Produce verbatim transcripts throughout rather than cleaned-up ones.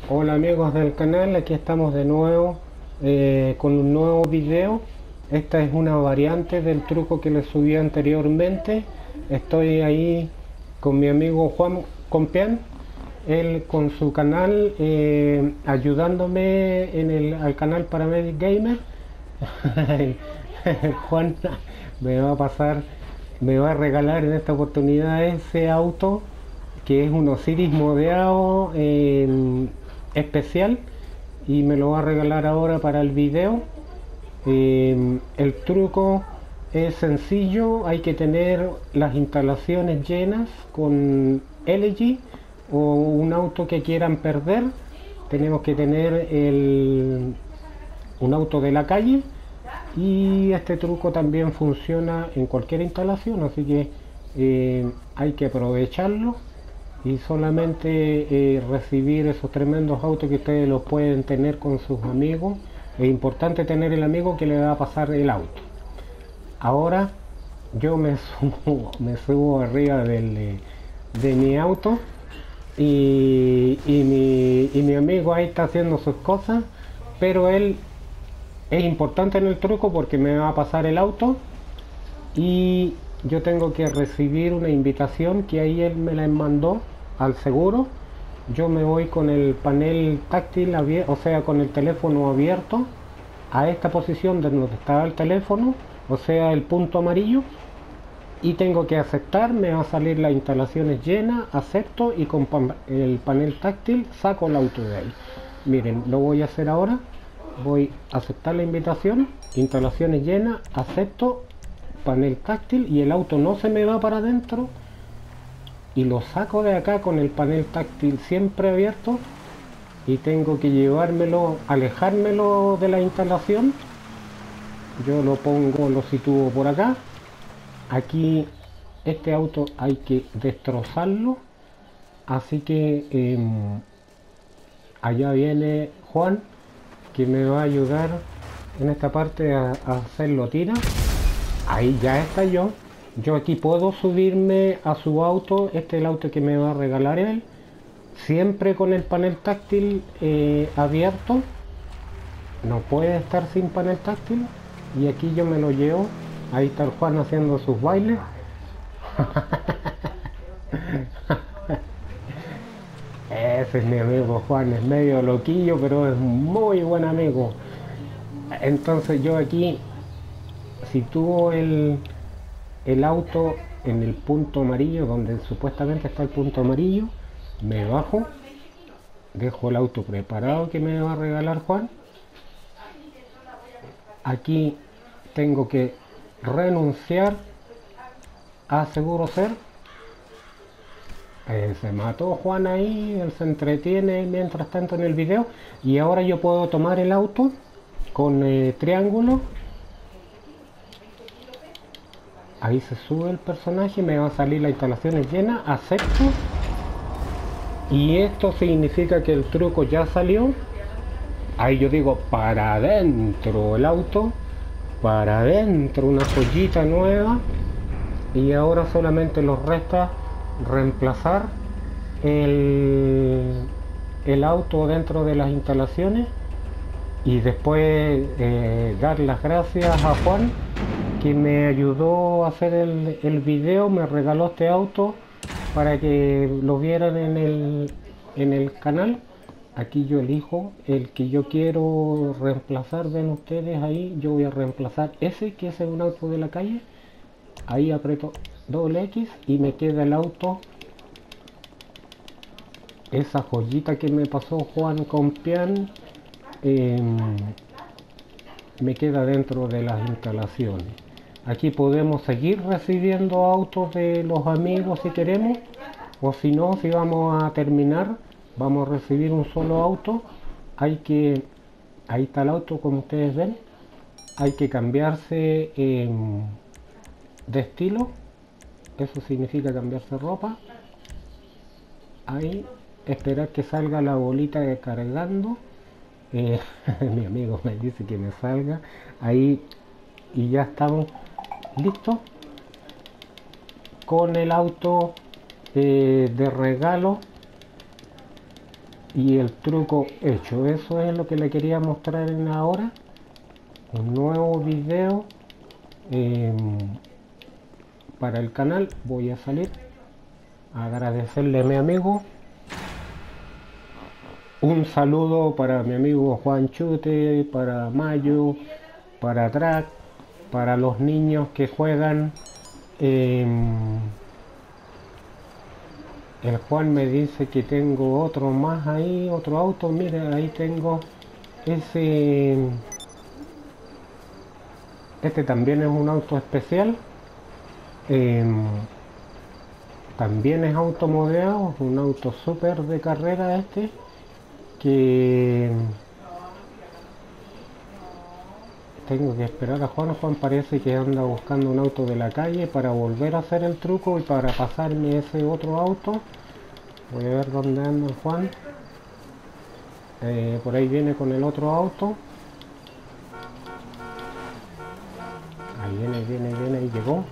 Hola amigos del canal, aquí estamos de nuevo eh, con un nuevo video. Esta es una variante del truco que les subí anteriormente. Estoy ahí con mi amigo Juan Compián, él con su canal eh, ayudándome en el al canal Paramedic Gamer. Juan me va a pasar, me va a regalar en esta oportunidad ese auto que es un Osiris modeado eh, especial, y me lo va a regalar ahora para el video. Eh, el truco es sencillo, hay que tener las instalaciones llenas con L G o un auto que quieran perder. Tenemos que tener el, un auto de la calle, y este truco también funciona en cualquier instalación, así que eh, hay que aprovecharlo y solamente eh, recibir esos tremendos autos que ustedes los pueden tener con sus amigos. Es importante tener el amigo que le va a pasar el auto. Ahora yo me subo, me subo arriba del, eh, de mi auto, y, y, mi, y mi amigo ahí está haciendo sus cosas, pero él es importante en el truco porque me va a pasar el auto y yo tengo que recibir una invitación que ahí él me la mandó al seguro. Yo me voy con el panel táctil abierto, o sea, con el teléfono abierto a esta posición de donde está el teléfono, o sea, el punto amarillo, y tengo que aceptar. Me va a salir las instalaciones llenas, acepto, y con el panel táctil saco el auto de ahí. Miren, lo voy a hacer ahora. Voy a aceptar la invitación, instalaciones llenas, acepto, panel táctil, y el auto no se me va para adentro, y lo saco de acá con el panel táctil siempre abierto, y tengo que llevármelo, alejármelo de la instalación. Yo lo pongo, lo sitúo por acá. Aquí este auto hay que destrozarlo, así que eh, allá viene Juan, que me va a ayudar en esta parte a, a hacerlo tira. Ahí ya está yo. Yo aquí puedo subirme a su auto. Este es el auto que me va a regalar él, siempre con el panel táctil eh, abierto. No puede estar sin panel táctil. Y aquí yo me lo llevo. Ahí está el Juan haciendo sus bailes. Ese es mi amigo Juan, es medio loquillo, pero es muy buen amigo. Entonces yo aquí sitúo el, el auto en el punto amarillo, donde supuestamente está el punto amarillo. Me bajo, dejo el auto preparado que me va a regalar Juan. Aquí tengo que renunciar a Seguro Ser. Eh, se mató Juan ahí, él se entretiene mientras tanto en el video. Y ahora yo puedo tomar el auto con eh, triángulo. Ahí se sube el personaje, me va a salir las instalaciones llenas, acepto. Y esto significa que el truco ya salió. Ahí yo digo, para adentro el auto, para adentro una joyita nueva. Y ahora solamente nos resta reemplazar el, el auto dentro de las instalaciones, y después eh, dar las gracias a Juan, que me ayudó a hacer el, el video, me regaló este auto para que lo vieran en el, en el canal. Aquí yo elijo el que yo quiero reemplazar, ven ustedes ahí, yo voy a reemplazar ese, que es un auto de la calle. Ahí aprieto doble X y me queda el auto, esa joyita que me pasó Juan Compián, eh, me queda dentro de las instalaciones. Aquí podemos seguir recibiendo autos de los amigos si queremos, o si no, si vamos a terminar, vamos a recibir un solo auto. Hay que, ahí está el auto como ustedes ven, hay que cambiarse eh, de estilo. Eso significa cambiarse ropa. Ahí, esperar que salga la bolita de cargando. Eh, mi amigo me dice que me salga. Ahí, y ya estamos listos con el auto eh, de regalo. y el truco hecho. Eso es lo que le quería mostrar en ahora, un nuevo video eh, para el canal. Voy a salir a agradecerle a mi amigo. Un saludo para mi amigo Juan Chute, para Mayo, para Drac, para los niños que juegan. Eh, el Juan me dice que tengo otro más ahí, otro auto. Mira, ahí tengo ese. Este también es un auto especial. Eh, también es automodeado, un auto súper de carrera este. Que tengo que esperar a Juan. Juan parece que anda buscando un auto de la calle para volver a hacer el truco y para pasarme ese otro auto. Voy a ver dónde anda el Juan. Eh, por ahí viene con el otro auto. Ahí viene, viene, viene, ahí llegó.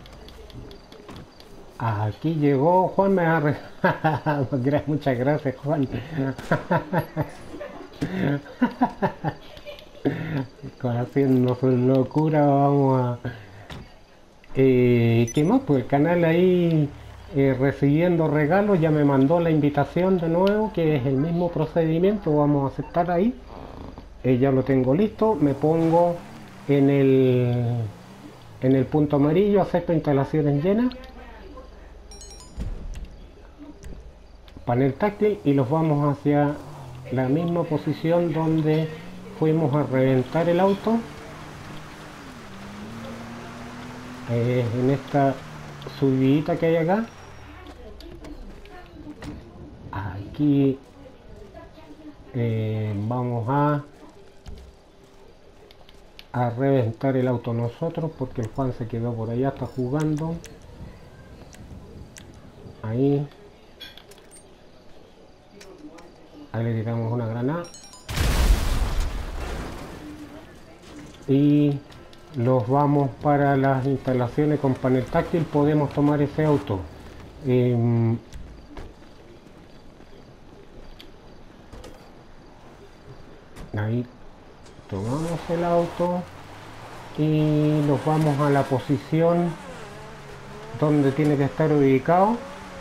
Aquí llegó Juan, me ha... Muchas gracias, Juan. Haciendo su locura, vamos a... Eh, ¿Qué más? Pues el canal ahí eh, recibiendo regalos, ya me mandó la invitación de nuevo, que es el mismo procedimiento, vamos a aceptar ahí. Eh, ya lo tengo listo, me pongo en el, en el punto amarillo, acepto instalaciones llenas. Panel táctil y los vamos hacia la misma posición donde fuimos a reventar el auto, eh, en esta subidita que hay acá. Aquí eh, vamos a a reventar el auto nosotros, porque el Juan se quedó por allá, está jugando ahí. Ahí le tiramos una granada y los vamos para las instalaciones con panel táctil. Podemos tomar ese auto. Eh, ahí tomamos el auto y nos vamos a la posición donde tiene que estar ubicado.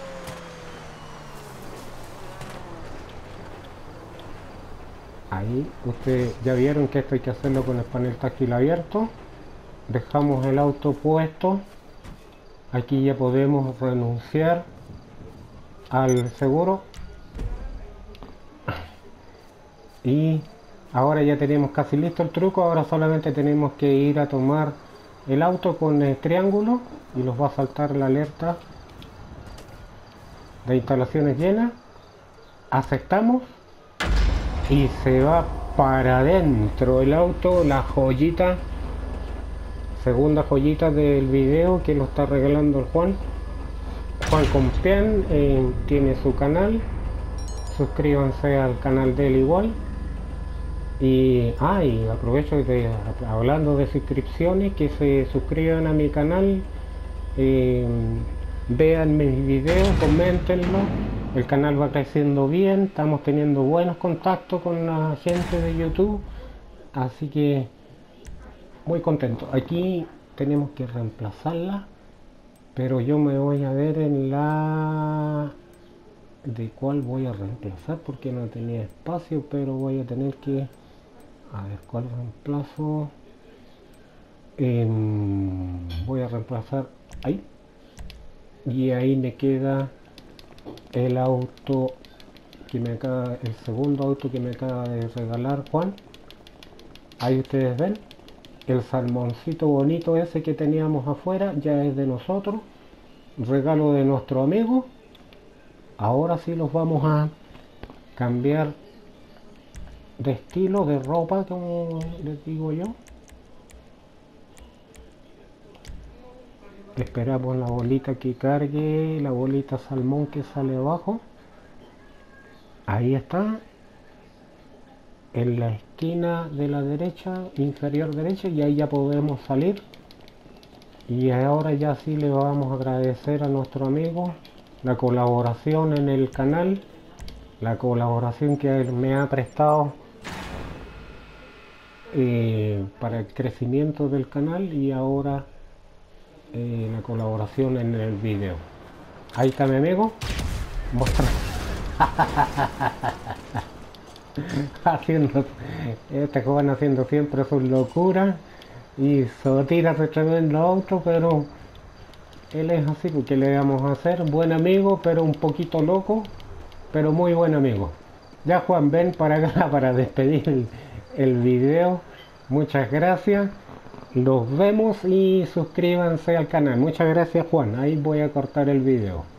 Ahí ustedes ya vieron que esto hay que hacerlo con el panel táctil abierto. Dejamos el auto puesto. Aquí ya podemos renunciar al seguro. Y ahora ya tenemos casi listo el truco. Ahora solamente tenemos que ir a tomar el auto con el triángulo y nos va a saltar la alerta de instalaciones llenas. Aceptamos y se va para adentro el auto. La joyita, segunda joyita del video que lo está regalando el Juan. Juan Compián eh, tiene su canal. Suscríbanse al canal de él igual. Y, ah, y aprovecho de, hablando de suscripciones, que se suscriban a mi canal, eh, vean mis videos, coméntenlo. El canal va creciendo bien, estamos teniendo buenos contactos con la gente de YouTube, así que muy contento. Aquí tenemos que reemplazarla, pero yo me voy a ver en la... de cuál voy a reemplazar, porque no tenía espacio, pero voy a tener que... a ver, ¿cuál reemplazo? Eh, voy a reemplazar ahí, y ahí me queda el auto que me acaba, el segundo auto que me acaba de regalar Juan. Ahí ustedes ven el salmoncito bonito ese que teníamos afuera, ya es de nosotros, regalo de nuestro amigo. Ahora sí los vamos a cambiar de estilo, de ropa, como les digo yo. Esperamos la bolita que cargue, la bolita salmón que sale abajo. Ahí está, en la esquina de la derecha, inferior derecha, y ahí ya podemos salir. Y ahora ya sí le vamos a agradecer a nuestro amigo la colaboración en el canal. la colaboración que él me ha prestado eh, para el crecimiento del canal, y ahora eh, la colaboración en el video. Ahí está mi amigo mostrando, haciendo, este joven haciendo siempre sus locuras y se tira ese tremendo auto, pero él es así, porque le vamos a hacer buen amigo, pero un poquito loco, pero muy buen amigo. Ya Juan, ven para acá para despedir el, el video. Muchas gracias, los vemos y suscríbanse al canal. Muchas gracias Juan, ahí voy a cortar el video.